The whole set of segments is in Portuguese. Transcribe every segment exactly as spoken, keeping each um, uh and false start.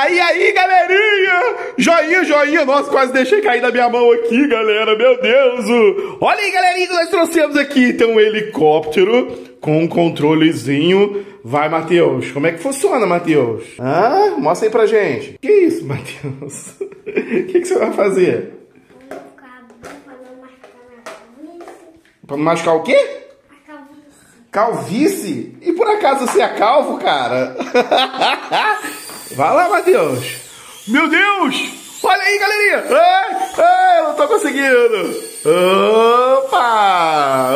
E aí, galerinha? Joinha, joinha. Nossa, quase deixei cair na minha mão aqui, galera. Meu Deus. Olha aí, galerinha, que nós trouxemos aqui. Tem um helicóptero com um controlezinho. Vai, Matheus. Como é que funciona, Matheus? Ah, mostra aí pra gente. Que isso, Matheus? O que, que você vai fazer? Pra não machucar o quê? A calvície. Calvície? E por acaso você é calvo, cara? Vai lá, Matheus. Meu Deus! Olha aí, galerinha! Ai, ai, eu não tô conseguindo! Opa!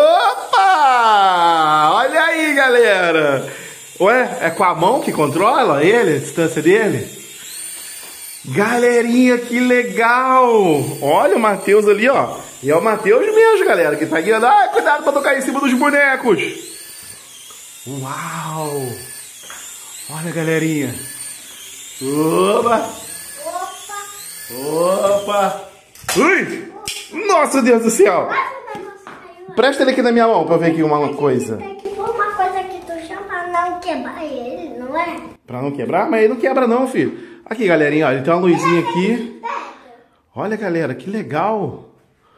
Opa! Olha aí, galera! Ué, é com a mão que controla ele, a distância dele? Galerinha, que legal! Olha o Matheus ali, ó. E é o Matheus mesmo, galera, que tá guiando. Ai, cuidado pra não cair em cima dos bonecos! Uau! Olha, galerinha! Opa! Opa! Opa! Ui! Nossa, Deus do céu! Presta ele aqui na minha mão pra ver aqui uma coisa. Tem que pôr uma coisa aqui do chão pra não quebrar ele, não é? Pra não quebrar? Mas ele não quebra não, filho. Aqui, galerinha, ó, ele tem uma luzinha aqui. Olha, galera, que legal!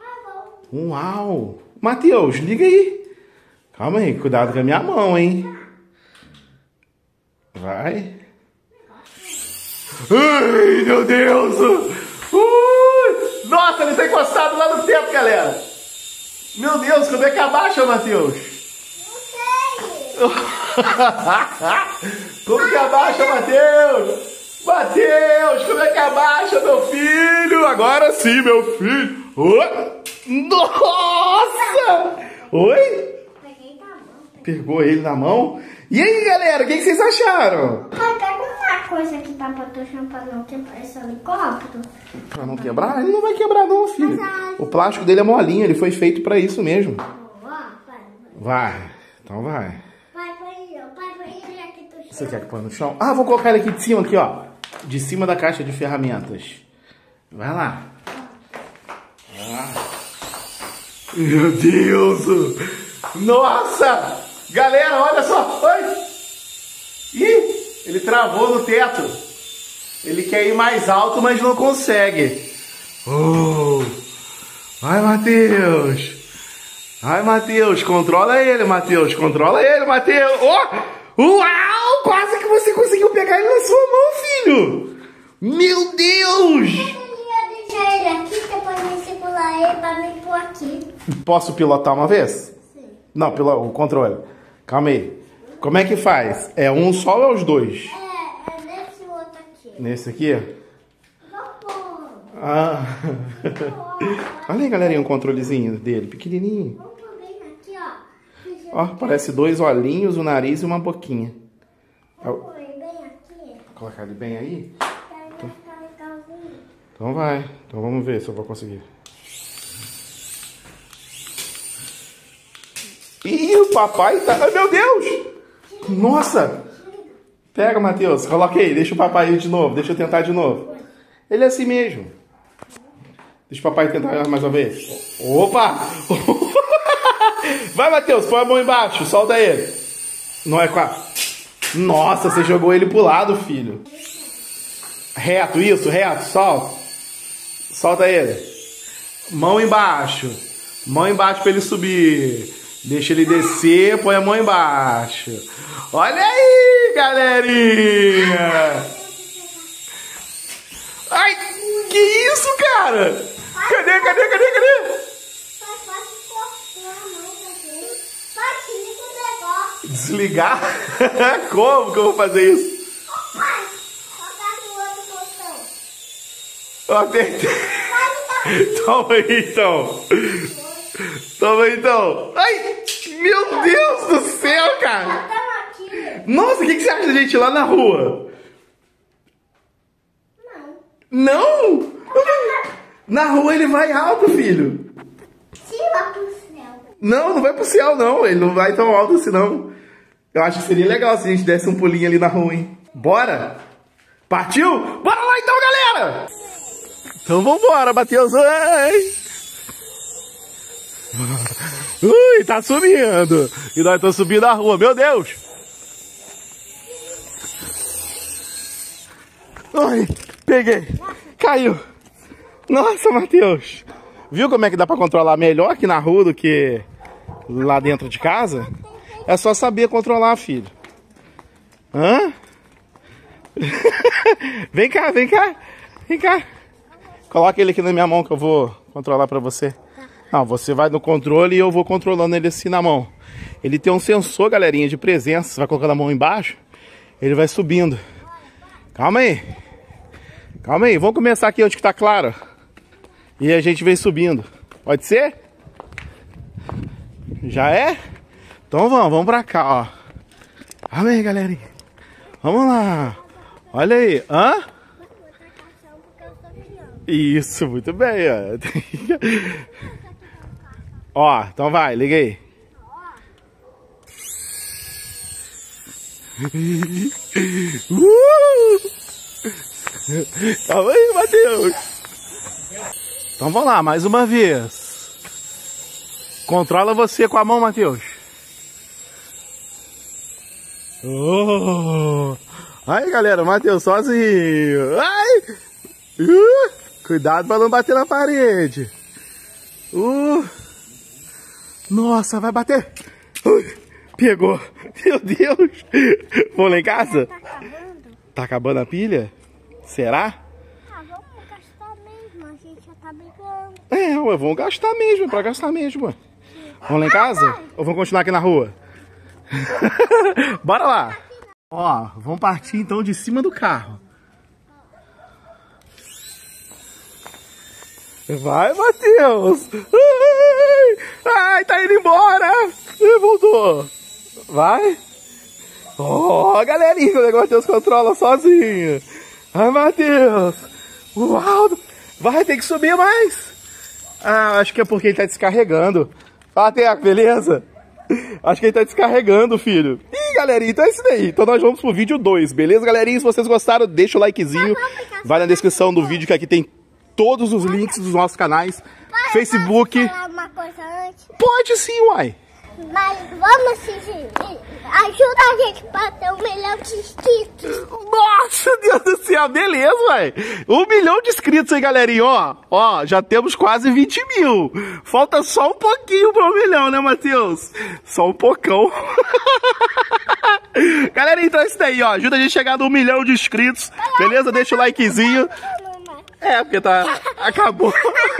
Uau! Matheus, liga aí. Calma aí, cuidado com a minha mão, hein? Vai. Ai, meu Deus! Uh, nossa, ele tá encostado lá no teto, galera! Meu Deus, como é que abaixa, Matheus? Não sei! Como que abaixa, Matheus? Matheus, como é que abaixa, meu filho? Agora sim, meu filho! Oh, nossa! Oi? Peguei na mão. Pegou ele na mão? E aí, galera, o que, que vocês acharam? Pega uma coisa aqui pra botar o chão pra não quebrar esse helicóptero. Pra não quebrar? Ele não vai quebrar não, filho. O plástico dele é molinho, ele foi feito pra isso mesmo. Vai, então vai. Vai, põe, pai, põe ele aqui do chão. Você quer que põe no chão? Ah, vou colocar ele aqui de cima, aqui, ó. De cima da caixa de ferramentas. Vai lá. Ah. Meu Deus! Nossa! Galera, olha só! Oi! Ih! Ele travou no teto. Ele quer ir mais alto, mas não consegue. Oh! Vai, Matheus! Vai, Matheus! Controla ele, Matheus! Controla ele, Matheus! Oh! Uau! Quase que você conseguiu pegar ele na sua mão, filho! Meu Deus! Eu ia deixar ele aqui, depois me segurar ele pra me pôr aqui. Posso pilotar uma vez? Sim. Não, pelo, o controle. Calma aí. Como é que faz? É um só ou é os dois? É, é nesse outro aqui. Nesse aqui? Vou pôr. Ah. Olha aí, galerinha, um controlezinho dele, pequenininho. Vou pôr bem aqui, ó. Ó, parece dois olhinhos, um nariz e uma boquinha. Vou pôr ele bem aqui. Vou colocar ele bem aí? Pra ele vai ficar legalzinho. Então vai. Então vamos ver se eu vou conseguir. Ih, o papai tá... Ai, meu Deus! Nossa! Pega, Matheus. Coloca aí. Deixa o papai ir de novo. Deixa eu tentar de novo. Ele é assim mesmo. Deixa o papai tentar mais uma vez. Opa! Vai, Matheus. Põe a mão embaixo. Solta ele. Não é quase. Nossa, você jogou ele pro lado, filho. Reto, isso. Reto. Solta. Solta ele. Mão embaixo. Mão embaixo pra ele subir. Deixa ele descer, põe a mão embaixo. Olha aí, galerinha! Ai, que isso, cara? Cadê, cadê, cadê, cadê? Pai, pode cortar a mão daqui. Pai, desliga o negócio. Desligar? Como que eu vou fazer isso? Ô, pai, tocar no outro botão. Eu apertei. Pai, tá. Toma aí, então. Toma aí, então. Ai, meu Deus do céu, cara. Estamos aqui. Nossa, o que, que você acha da gente ir lá na rua? Não. Não? Na rua ele vai alto, filho. Se lá pro céu. Não, não vai pro céu, não. Ele não vai tão alto assim, não. Eu acho que seria legal se a gente desse um pulinho ali na rua, hein? Bora? Partiu? Bora lá então, galera! Então vambora, Matheus. Ai. Ui, tá subindo. E nós estamos subindo a rua, meu Deus. Ai, peguei. Caiu. Nossa, Matheus. Viu como é que dá pra controlar melhor aqui na rua do que lá dentro de casa? É só saber controlar, filho. Hã? Vem cá, vem cá. Vem cá. Coloca ele aqui na minha mão que eu vou controlar pra você. Não, você vai no controle e eu vou controlando ele assim na mão. Ele tem um sensor, galerinha, de presença. Você vai colocando a mão embaixo, ele vai subindo. Calma aí. Calma aí, vamos começar aqui onde que tá claro. E a gente vem subindo. Pode ser? Já é? Então vamos, vamos pra cá, ó. Calma aí, galerinha. Vamos lá. Olha aí. Hã? Isso, muito bem, ó. Ó, então vai, liga aí. Uh! Calma aí, Matheus. Então vamos lá, mais uma vez. Controla você com a mão, Matheus. Oh! Aí, galera, o Matheus sozinho. Ai! Uh! Cuidado pra não bater na parede. Uh! Nossa, vai bater. Uh! Pegou. Meu Deus. Vamos lá em casa? Tá acabando. Tá acabando a pilha? Será? Ah, vamos gastar mesmo. A gente já tá brigando. É, ué, vamos gastar mesmo. É pra gastar mesmo. Ué. Vamos lá em casa? Ou vamos continuar aqui na rua? Bora lá. Ó, vamos partir então de cima do carro. Vai, Matheus. Ai, ai, tá indo embora. Voltou. Vai. Ó, oh, galerinha, o negócio Deus controla sozinho. Ai, Matheus. Uau. Vai ter que subir mais. Ah, acho que é porque ele tá descarregando. Fala, Teco, beleza? Acho que ele tá descarregando, filho. Ih, galerinha, então é isso daí. Então nós vamos pro vídeo dois, beleza, galerinha? Se vocês gostaram, deixa o likezinho. Vai na descrição do vídeo que aqui tem todos os links dos nossos canais. Pai, Facebook. Posso falar uma coisa antes? Pode sim, uai. Mas vamos se ajuda a gente pra ter um milhão de inscritos. Nossa, Deus do céu, beleza, uai. Um milhão de inscritos aí, galerinha, ó. Ó, já temos quase vinte mil. Falta só um pouquinho para um milhão, né, Matheus? Só um pocão. Galera, então é isso daí, ó. Ajuda a gente a chegar no milhão de inscritos, beleza? Deixa o likezinho. É, porque tá... acabou.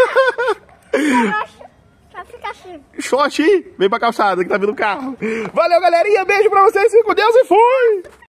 Só fica assim. Short, vem pra calçada que tá vindo o carro. Valeu, galerinha. Beijo pra vocês. Fiquem com Deus e fui.